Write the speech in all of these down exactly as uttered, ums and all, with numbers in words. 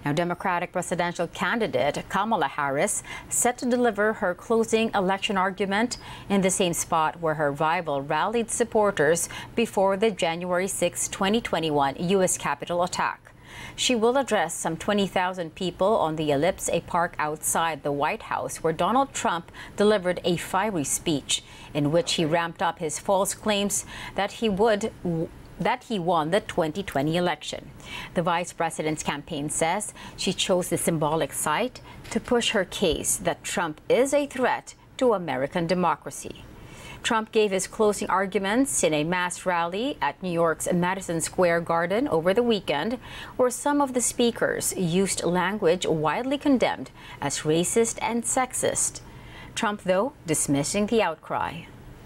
Now, Democratic presidential candidate Kamala Harris set to deliver her closing election argument in the same spot where her rival rallied supporters before the January sixth, twenty twenty-one U S Capitol attack. She will address some twenty thousand people on the Ellipse, a park outside the White House, where Donald Trump delivered a fiery speech in which he ramped up his false claims that he would that he won the twenty twenty election. The vice president's campaign says she chose the symbolic site to push her case that Trump is a threat to American democracy. Trump gave his closing arguments in a mass rally at New York's Madison Square Garden over the weekend, where some of the speakers used language widely condemned as racist and sexist. Trump, though, dismissing the outcry.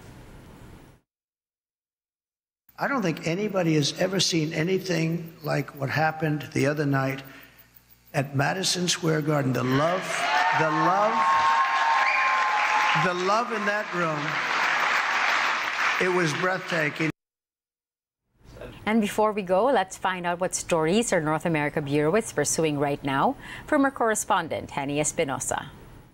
I don't think anybody has ever seen anything like what happened the other night at Madison Square Garden. The love, the love, the love in that room, it was breathtaking. And before we go, let's find out what stories our North America Bureau is pursuing right now from our correspondent, Henny Espinosa.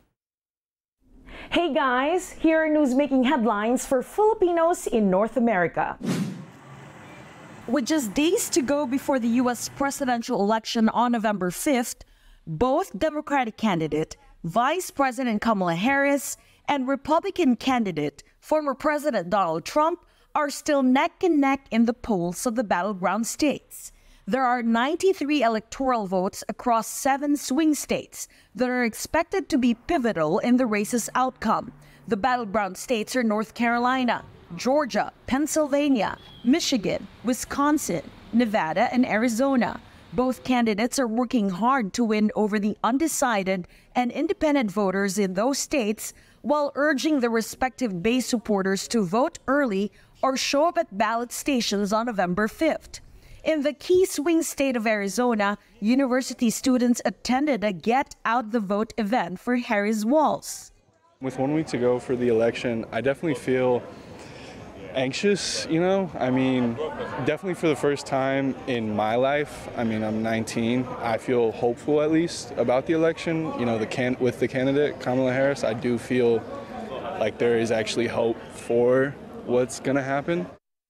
Hey guys, here are news-making headlines for Filipinos in North America. With just days to go before the U S presidential election on November fifth, both Democratic candidate Vice President Kamala Harris and Republican candidate former President Donald Trump are still neck and neck in the polls of the battleground states. There are ninety-three electoral votes across seven swing states that are expected to be pivotal in the race's outcome. The battleground states are North Carolina, Georgia, Pennsylvania, Michigan, Wisconsin, Nevada, and Arizona. Both candidates are working hard to win over the undecided and independent voters in those states, while urging the respective base supporters to vote early or show up at ballot stations on November fifth. In the key swing state of Arizona, university students attended a Get Out the Vote event for Harris Walls. With one week to go for the election, I definitely feel anxious, you know, I mean, definitely for the first time in my life. I mean, I'm nineteen. I feel hopeful, at least, about the election. You know, the can with the candidate, Kamala Harris, I do feel like there is actually hope for what's going to happen.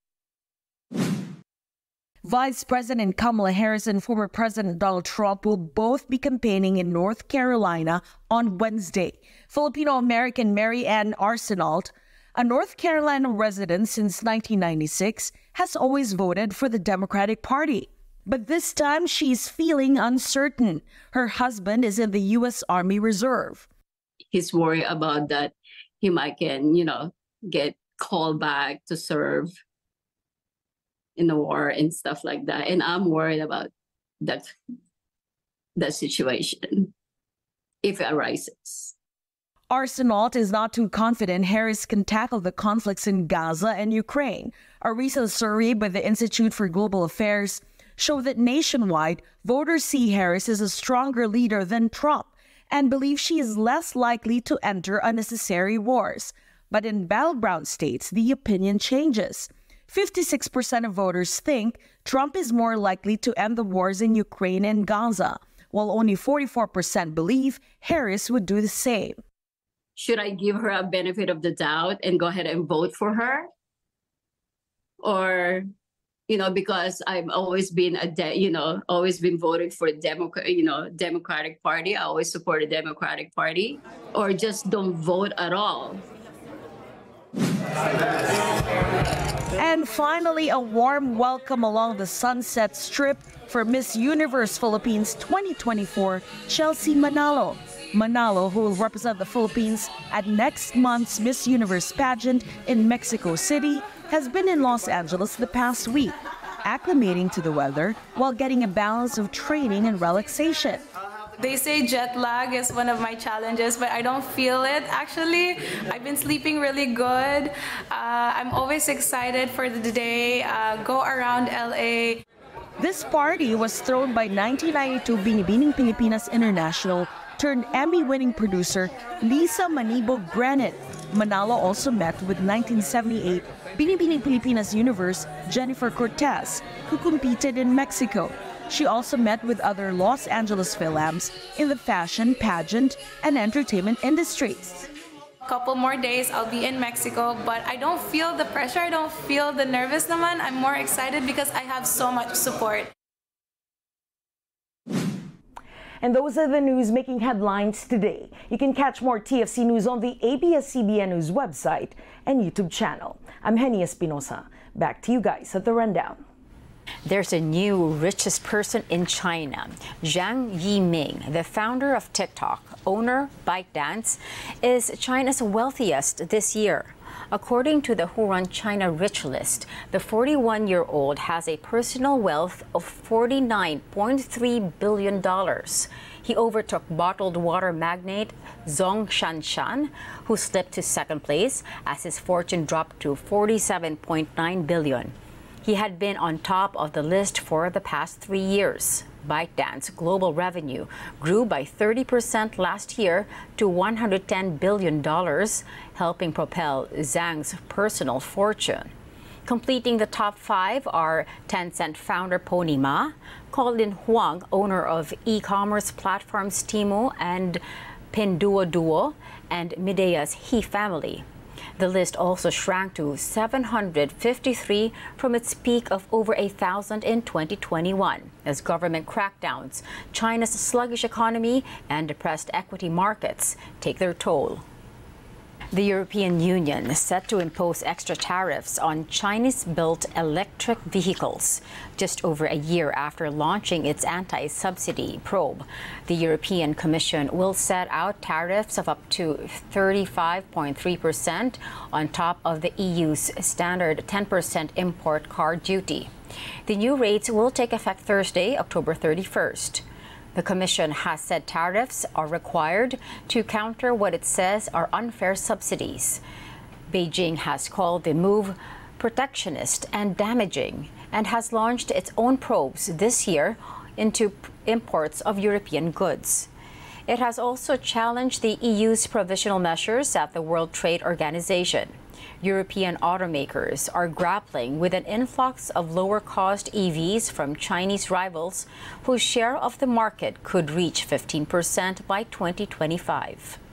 Vice President Kamala Harris and former President Donald Trump will both be campaigning in North Carolina on Wednesday. Filipino-American Mary Ann Arsenault, a North Carolina resident since nineteen ninety-six, has always voted for the Democratic Party. But this time she's feeling uncertain. Her husband is in the U S Army Reserve. He's worried about that he might can, you know, get called back to serve in the war and stuff like that. And I'm worried about that, that situation if it arises. Arsenault is not too confident Harris can tackle the conflicts in Gaza and Ukraine. A recent survey by the Institute for Global Affairs showed that nationwide, voters see Harris as a stronger leader than Trump and believe she is less likely to enter unnecessary wars. But in battleground states, the opinion changes. fifty-six percent of voters think Trump is more likely to end the wars in Ukraine and Gaza, while only forty-four percent believe Harris would do the same. Should I give her a benefit of the doubt and go ahead and vote for her? Or, you know, because I've always been a, de- you know, always been voting for Democrat, you know, Democratic Party. I always support the Democratic Party, or just don't vote at all. And finally, a warm welcome along the Sunset Strip for Miss Universe Philippines twenty twenty-four, Chelsea Manalo. Manalo, who will represent the Philippines at next month's Miss Universe pageant in Mexico City, has been in Los Angeles the past week, acclimating to the weather while getting a balance of training and relaxation. They say jet lag is one of my challenges, but I don't feel it actually. I've been sleeping really good. Uh, I'm always excited for the day, uh, go around L A. This party was thrown by nineteen ninety-two Binibining Pilipinas International turned Emmy-winning producer Lisa Manibog Granite. Manalo also met with nineteen seventy-eight Binibining Pilipinas Universe Jennifer Cortez, who competed in Mexico. She also met with other Los Angeles Philams in the fashion, pageant, and entertainment industries. Couple more days, I'll be in Mexico, but I don't feel the pressure, I don't feel the nervous naman. I'm more excited because I have so much support. And those are the news making headlines today. You can catch more T F C news on the A B S C B N News website and YouTube channel. I'm Henny Espinosa. Back to you guys at the rundown. There's a new richest person in China. Zhang Yiming, the founder of TikTok, owner ByteDance, is China's wealthiest this year. According to the Hurun China Rich List, the forty-one-year-old has a personal wealth of forty-nine point three billion dollars. He overtook bottled water magnate Zhong Shanshan, who slipped to second place as his fortune dropped to forty-seven point nine billion dollars. He had been on top of the list for the past three years. ByteDance global revenue grew by thirty percent last year to one hundred ten billion dollars, helping propel Zhang's personal fortune. Completing the top five are Tencent founder Pony Ma, Colin Huang, owner of e-commerce platforms Temu and Pinduoduo, and Midea's He family. The list also shrank to seven hundred fifty-three from its peak of over a thousand in twenty twenty-one as government crackdowns, China's sluggish economy, and depressed equity markets take their toll. The European Union is set to impose extra tariffs on Chinese-built electric vehicles just over a year after launching its anti-subsidy probe. The European Commission will set out tariffs of up to thirty-five point three percent on top of the E U's standard ten percent import car duty. The new rates will take effect Thursday, October thirty-first. The Commission has said tariffs are required to counter what it says are unfair subsidies. Beijing has called the move protectionist and damaging and has launched its own probes this year into imports of European goods. It has also challenged the E U's provisional measures at the World Trade Organization. European automakers are grappling with an influx of lower-cost E Vs from Chinese rivals whose share of the market could reach fifteen percent by twenty twenty-five.